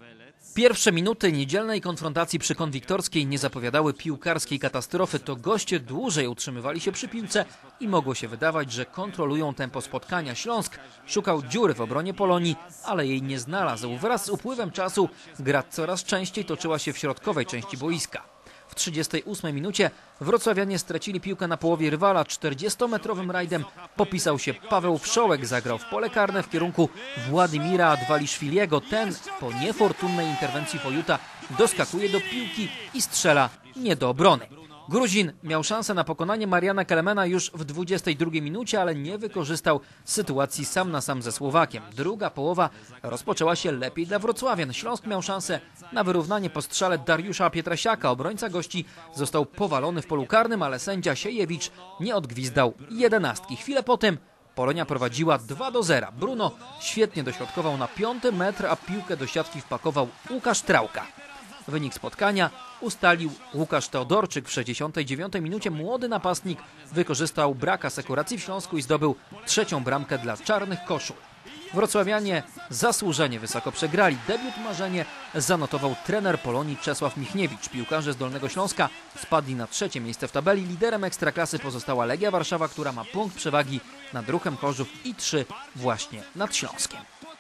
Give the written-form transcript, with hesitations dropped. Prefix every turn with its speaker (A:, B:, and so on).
A: Pierwsze minuty niedzielnej konfrontacji przy Konwiktorskiej nie zapowiadały piłkarskiej katastrofy. To goście dłużej utrzymywali się przy piłce i mogło się wydawać, że kontrolują tempo spotkania. Śląsk szukał dziury w obronie Polonii, ale jej nie znalazł. Wraz z upływem czasu gra coraz częściej toczyła się w środkowej części boiska. W 38 minucie wrocławianie stracili piłkę na połowie rywala. 40-metrowym rajdem popisał się Paweł Wszołek. Zagrał w pole karne w kierunku Władimira Adwaliszwiliego. Ten po niefortunnej interwencji Wojuta doskakuje do piłki i strzela nie do obrony. Gruzin miał szansę na pokonanie Mariana Kelemena już w 22 minucie, ale nie wykorzystał sytuacji sam na sam ze Słowakiem. Druga połowa rozpoczęła się lepiej dla wrocławian. Śląsk miał szansę na wyrównanie po strzale Dariusza Pietrasiaka. Obrońca gości został powalony w polu karnym, ale sędzia Siejewicz nie odgwizdał 11. Chwilę potem Polonia prowadziła 2-0. Bruno świetnie dośrodkował na 5. metr, a piłkę do siatki wpakował Łukasz Trałka. Wynik spotkania ustalił Łukasz Teodorczyk. W 69 minucie młody napastnik wykorzystał brak asekuracji w Śląsku i zdobył 3. bramkę dla czarnych koszul. Wrocławianie zasłużenie wysoko przegrali. Debiut marzenie zanotował trener Polonii Czesław Michniewicz. Piłkarze z Dolnego Śląska spadli na 3. miejsce w tabeli. Liderem Ekstraklasy pozostała Legia Warszawa, która ma punkt przewagi nad Ruchem Chorzów i 3 właśnie nad Śląskiem.